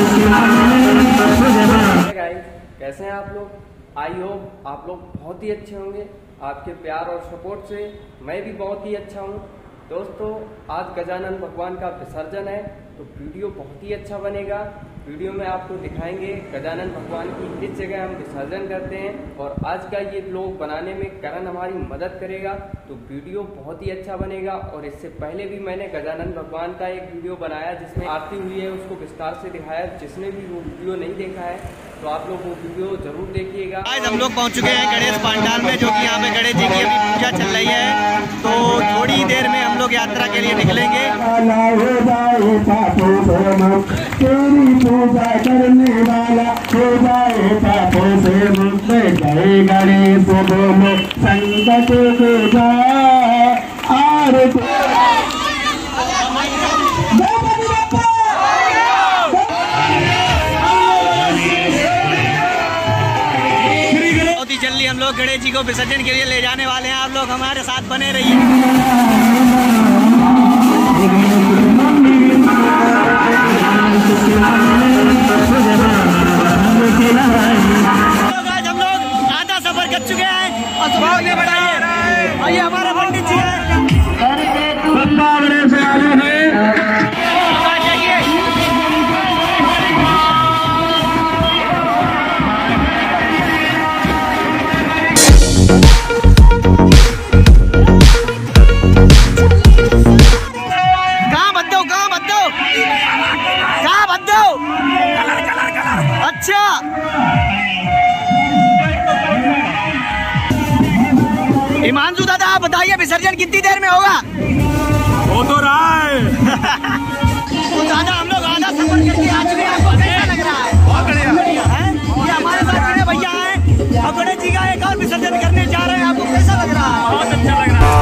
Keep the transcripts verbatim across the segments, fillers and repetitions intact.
कैसे हैं आप लोग? आई होप आप लोग बहुत ही अच्छे होंगे। आपके प्यार और सपोर्ट से मैं भी बहुत ही अच्छा हूँ। दोस्तों, आज गजानन भगवान का विसर्जन है, तो वीडियो बहुत ही अच्छा बनेगा। वीडियो में आपको दिखाएंगे गजानन भगवान की किस जगह हम विसर्जन करते हैं, और आज का ये व्लॉग बनाने में करण हमारी मदद करेगा, तो वीडियो बहुत ही अच्छा बनेगा। और इससे पहले भी मैंने गजानन भगवान का एक वीडियो बनाया जिसमें आरती हुई है, उसको विस्तार से दिखाया। जिसने भी वो वीडियो नहीं देखा है तो आप लोग वो वीडियो जरूर देखिएगा। आज हम लोग पहुंच चुके हैं गणेश पंडाल में, जो कि यहाँ पे गणेश जी की अभी पूजा चल रही है। तो थोड़ी देर में हम लोग यात्रा के लिए निकलेंगे। पूजा करने वाला हो जाए पापों से मुक्त, जय गणेश बोलो संकट को जाए आरती। बहुत ही जल्दी हम लोग गणेश जी को विसर्जन के लिए ले जाने वाले हैं। आप लोग हमारे साथ बने रहिए। आज हम लोग आधा सफर कर चुके हैं और सुबह बढ़ाइए। और ये हमारा पंडित जी है। कहाँ बद्दो कहाँ बद्दो कहाँ बद्दो अच्छा हिमांशु दादा, आप बताइए विसर्जन कितनी देर में होगा? हो तो रहा है। तो दादा, हम लोग आधा सफर करके आ चुके हैं। आपको कैसा लग रहा है? बहुत बढ़िया है। ये हमारे साथ मेरे भैया हैं और गणेश जी का एक और विसर्जन करने जा रहे हैं। आपको कैसा लग रहा है? बहुत अच्छा लग रहा है।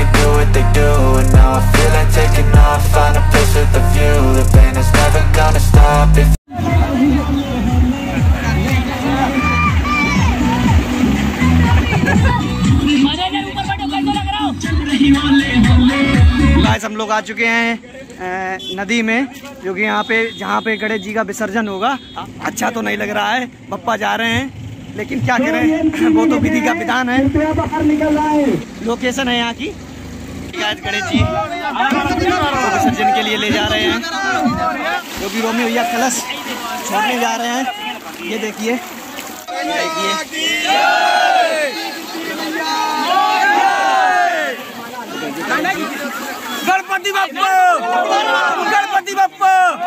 गाइस, हम लोग आ चुके हैं नदी में, जो कि यहाँ पे जहाँ पे गणेश जी का विसर्जन होगा। अच्छा तो नहीं लग रहा है, पप्पा जा रहे हैं, लेकिन क्या करें, वो तो विधि का विधान है। लोकेशन है यहाँ की। गणेश जी तो विसर्जन के लिए ले जा रहे हैं, जो कि रोमी भैया कलश छोड़ने जा रहे हैं। ये देखिए देखिए गणपति बप्पा, गणपति बप्पा।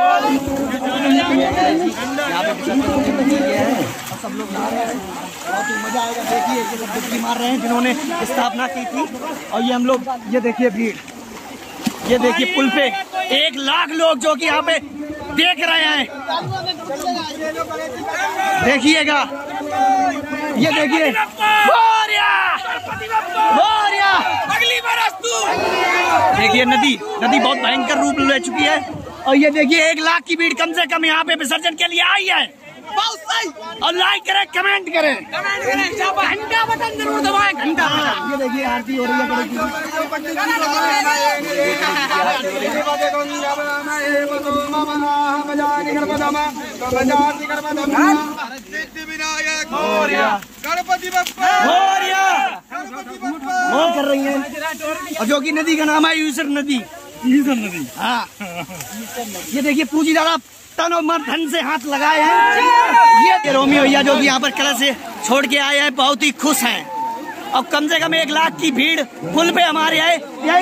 यहाँ पे सब लोग नहा रहे हैं, बहुत ही मजा आएगा। देखिए ये सब डुबकी मार रहे हैं जिन्होंने स्थापना की थी। और ये हम लोग, ये देखिए भीड़, ये देखिए पुल पे एक लाख लोग जो कि यहाँ पे देख रहे हैं। देखिएगा, ये देखिए अगली बरस तू। देखिए नदी नदी बहुत भयंकर रूप ले चुकी है। और ये देखिए एक लाख की भीड़ कम से कम यहाँ पे विसर्जन के लिए आई है। और लाइक करें, कमेंट करें, घंटा बटन जरूर दबाएं, घंटा बटन। ये देखिए आरती हो रही है गणेश गणपति बप्पा मोह कर रही है। और जो कि नदी का नाम है यूसर नदी। यूसर नदी, हाँ। ये देखिए पूजी दादा तन और मन धन से हाथ लगाए हैं। ये रोमी भैया जो कि यहाँ पर कलश से छोड़ के आए हैं, बहुत ही खुश हैं। और कम से कम एक लाख की भीड़ पुल पे हमारे है। यही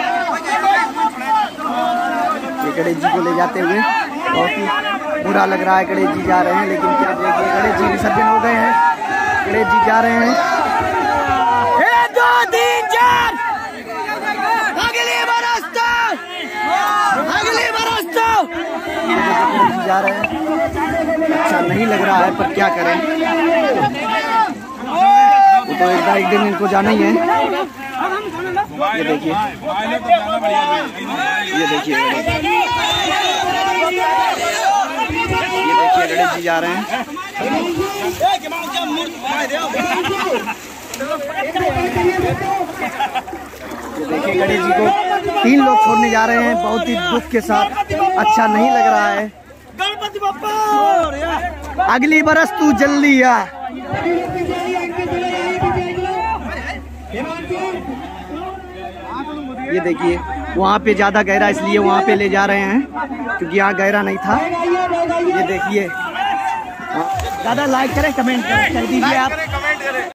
गणेश जी को ले जाते हुए बहुत ही बुरा लग रहा है। गणेश जी जा रहे हैं, लेकिन क्या देखिए गणेश जी विसर्जन हो गए हैं। गणेश जी जा रहे हैं। एक दो तीन चार, अगली बरस तो, अगली बरस तो। गणेश जी जा रहे हैं। अच्छा नहीं लग रहा है, पर क्या करें, तो एक बार एक दिन इनको जाना ही है। ये देखिए, ये देखिए, ये देखिए गणेश जी जा रहे हैं। देखिए गणेश जी को तीन लोग छोड़ने जा रहे हैं, बहुत ही दुख के साथ। अच्छा नहीं लग रहा है। अगली बरस तू जल्दी आ। ये देखिए वहाँ पे ज्यादा गहरा इसलिए वहाँ पे ले जा रहे हैं क्योंकि यहाँ गहरा नहीं था। ये देखिए दादा, लाइक करें, कमेंट करें, कर दीजिए आप।